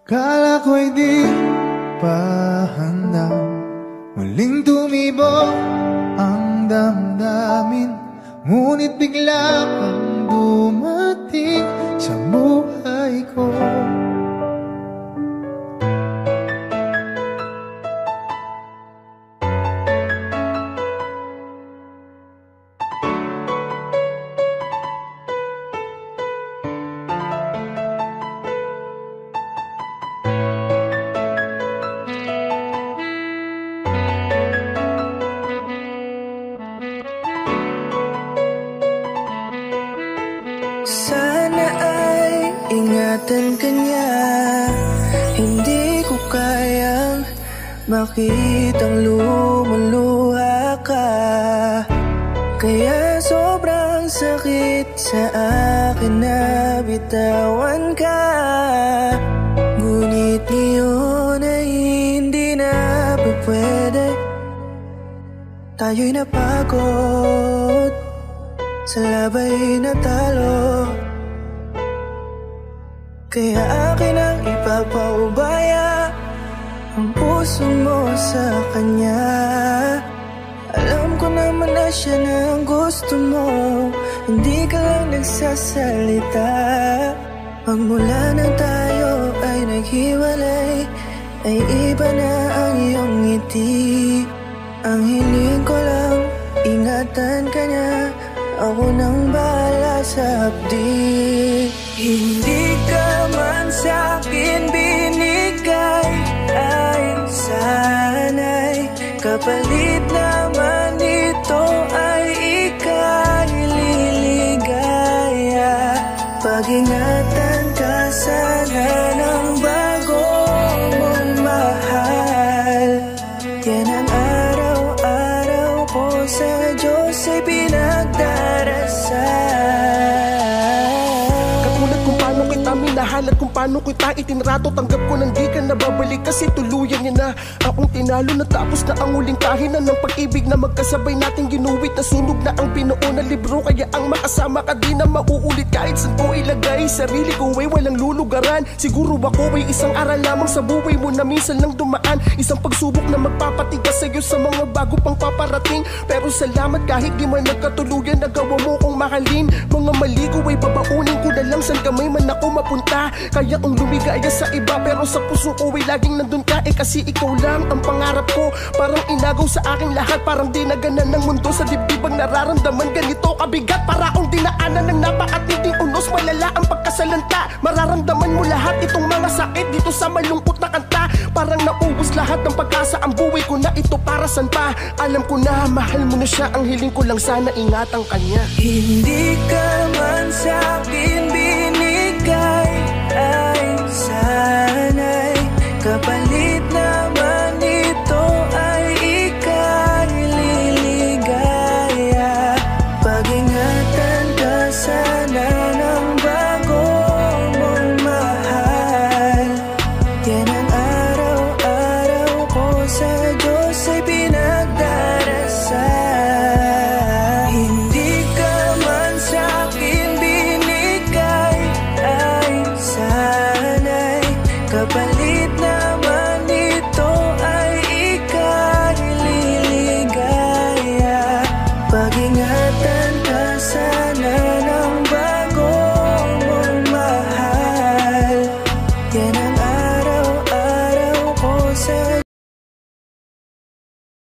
Kala ko'y di pa handa, muling tumibok ang damdamin. Ngunit bigla kang dumating sa buhay ko. Sana ay ingatan ka niya. Hindi ko kayang makitang lumuluha ka. Kaya sobrang sakit sa akin na bitawan ka. Ngunit ngayon ay hindi na pwede. Tayo'y napagod sa labay na talo. Kaya akin ang ipapaubaya ang puso mo sa kanya. Alam ko naman na siya na ang gusto mo, hindi ka lang nagsasalita. Pagmula nang tayo ay naghiwalay, ay iba na ang iyong ngiti. Ang hiling ko lang, ingatan ka niya. Ako nang bahala sa hapdi. Hindi ka man sa'kin binigay, ay sana'y kapalit naman ito ay ika'y liligaya. Pag-ingatan ka sana ng bago mong mahal. Yan ang araw-araw ko sa Diyos ay pinagdarasal. Katulad kung paano kita minahal at kung paano kita itinrato, tanggap ko nang di ka nababalik kasi tuluyan niya na akong tinalo. Natapos na ang huling kahinan ng pag-ibig na magkasabay nating ginuwit. Nasunog na ang pinuo na libro, kaya ang makasama ka di na mauulit. Kahit saan ko ilagay sarili ko ay walang lulugaran. Siguro ako ay isang aral lamang sa buhay mo na minsan lang dumaan. Isang pagsubok na magpapatigas sa'yo sa mga bago pang paparating. Pero salamat kahit di man nagkatuluyan, nagawa mo kong mahalin. Mga mali ko ay babaunin ko na lang saan kamay man ako mapunta. Kaya ang lumigaya sa iba pero sa puso ko ay laging nandun ka. Kasi ikaw lang ang pangarap ko. Parang inagaw sa aking lahat, parang dinaganan ng mundo sa dibdib ang nararamdaman. Ganito kabigat para akong dinaanan ng napakatinding unos. Malala ang pagkasalanta, mararamdaman mo lahat itong mga sakit dito sa malungkot na kanta. Parang naubos lahat ng pag-asa, ang buhay ko na ito para saan pa. Alam ko na mahal mo na siya, ang hiling ko lang sana ingatan kanya. Hindi ka man sa'kin binigay, ay sana'y kapalit naman ito ay ika'y liligaya. Pag-ingatan ka sana ng bago mong mahal. Yan ang araw-araw ko sa Diyos ay pinagdarasal. Hindi ka man sa'kin binigay, ay sana'y kapalit na